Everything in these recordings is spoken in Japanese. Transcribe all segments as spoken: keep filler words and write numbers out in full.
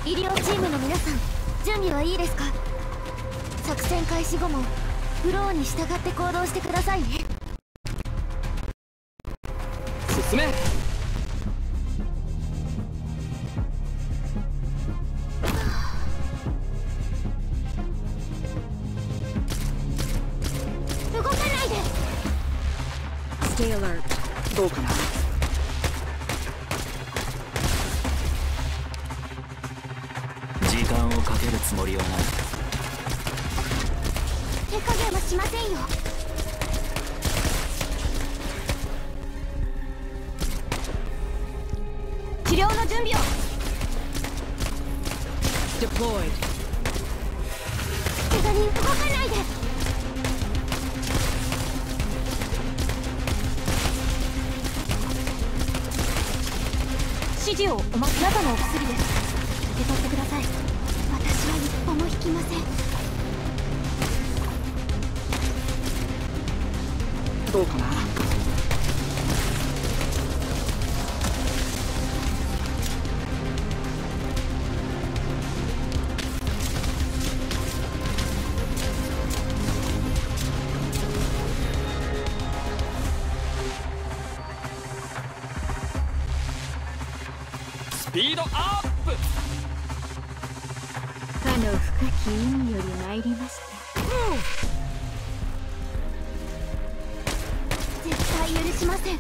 医療チームの皆さん、準備はいいですか？作戦開始後もフローに従って行動してくださいね。 進め。 動かないで。 Stay alert。 どうかな。 時間をかけるつもりはない。 手加減はしませんよ。治療の準備を。 Deployed。 怪我人動かないで。指示をお待ち。中のお薬です。受け取ってください。私は一歩も引きません。 どうかな。スピードアップ。 かの深き意味より参りました。絶対許しません。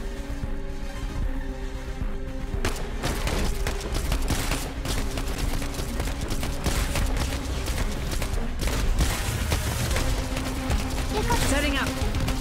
Setting up。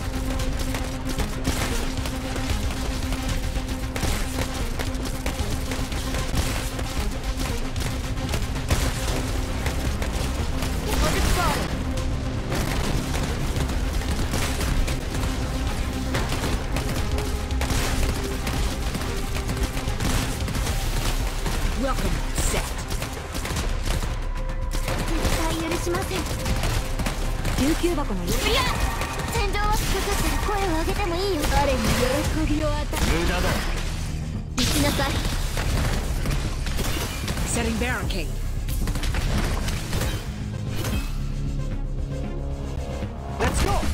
Welcome set。 絶対許しません。 救急箱の。 いや、戦場は近かったら声を上げてもいいよ。彼に喜びを与え。 無駄だ。 行きなさい。 Setting barricade。 Let's go.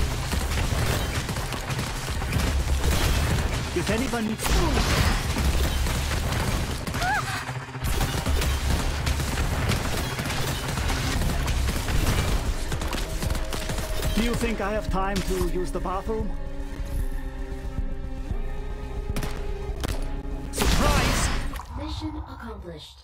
If anyone needs Do you think I have time to use the bathroom? Surprise. Mission accomplished.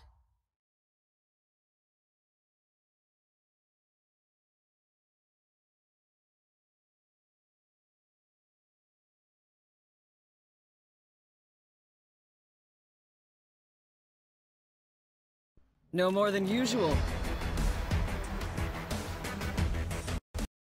No more than usual.